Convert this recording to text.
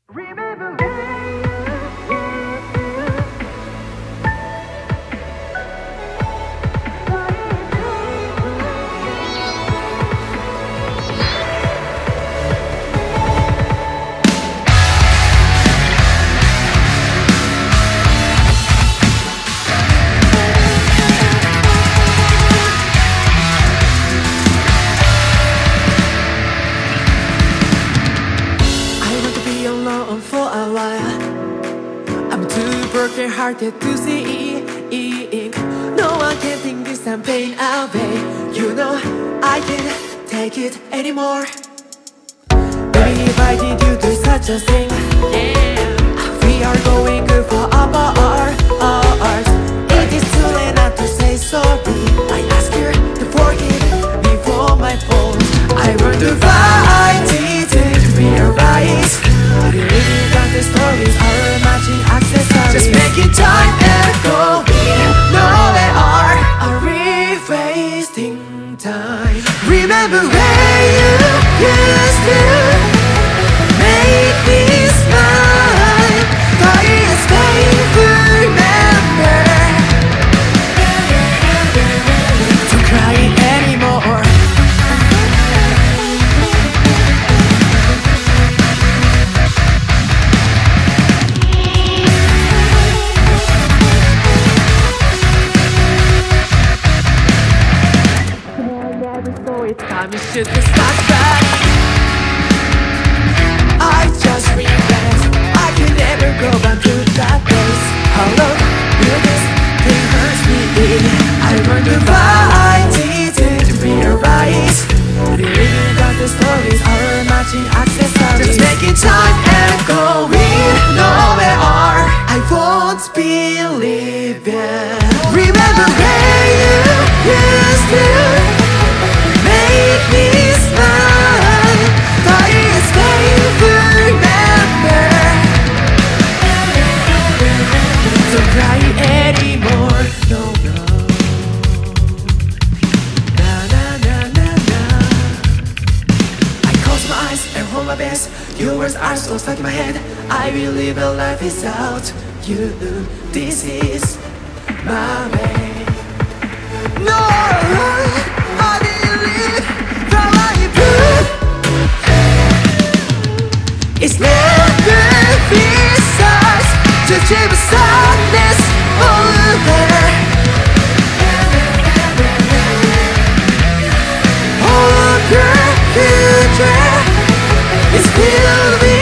Remember when I want to be alone for a while. I'm too broken-hearted to see. No one can think this I'm pain away. You know I can't take it anymore. Baby, why did you do such a thing? We are going good for our art. It is too late not to say sorry. I ask you to forgive me for my fault. I learned to fight, didn't realize. Believing that the stories are matching accessories. Just making time and going nowhere. Are we wasting time? Remember when you used to make me smile. But it's painful, remember. Don't cry anymore. So it's time you should start back. I just regret I could never go back to that place. How long will this thing hurt me? I learned to fight, didn't realize. Believing that the stories are matching accessories. Just making time and going nowhere. I won't believe it. Remember when you used to make me smile, but it's painful, remember. Don't cry anymore, no, no. Na na na na na. I close my eyes and hold my best. Your words are so stuck in my head. I will live a life without you. This is my way. No, I believe that life it's never this us to achieve sadness over. All your future is filled with